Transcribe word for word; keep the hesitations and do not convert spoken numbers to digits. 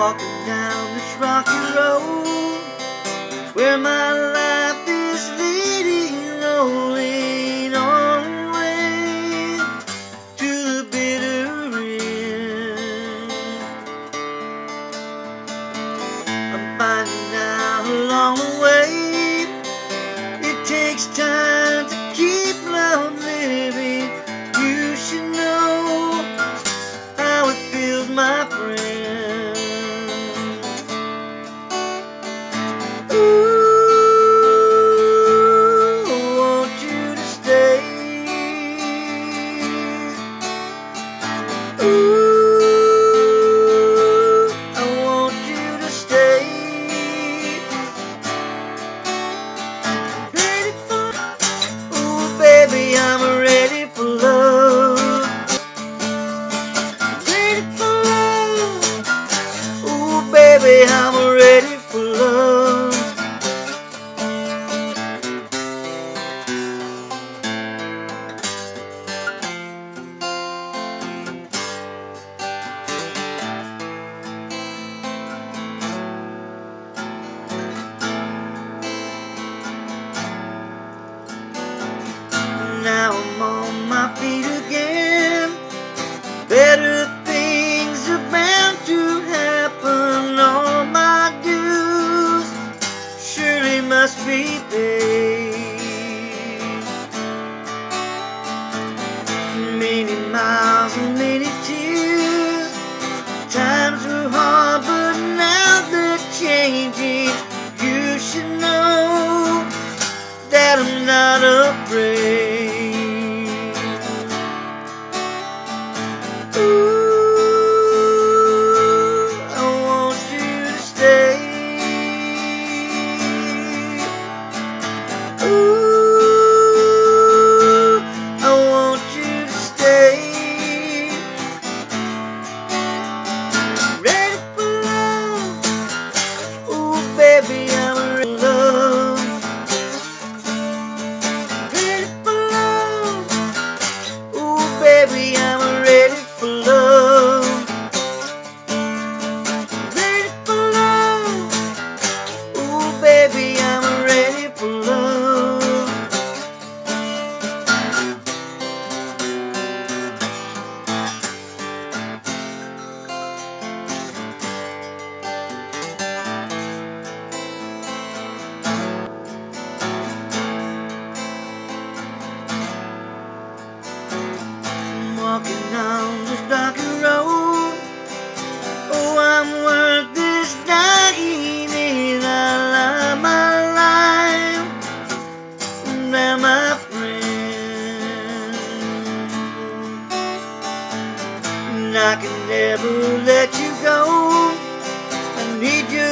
walking down this rocky road where my life is leading, rolling on way to the bitter end. I'm finding out along the way it takes time to keep love living. You should know how it feels, my friend. Baby, I'm ready for love. Ready for love. Ooh, baby, I'm ready for love. Now I'm on my feet again. Better things are bound to happen. All my dues surely must be paid. Many miles and many tears. Times were hard, but now they're changing. You should know that I'm not afraid. Baby, I'm ready for love. Ready for love. Ooh, baby, I'm ready for love. Ready for love. Ooh, baby, I'm ready for love. Walking down this rocky road. Oh, I'm worth this dying in. I love my life. Now, my friend, and I can never let you go. I need you